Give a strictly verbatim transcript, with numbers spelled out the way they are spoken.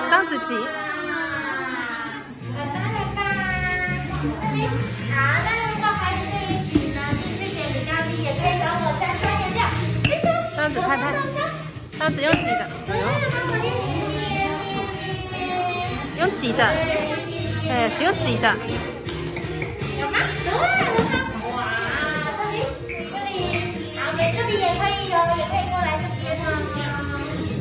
当子挤。 好，那如果孩子对于洗呢兴趣点比较低，也可以找我再专业教。 当子拍拍，当子用挤的，用挤的，对，只有挤的。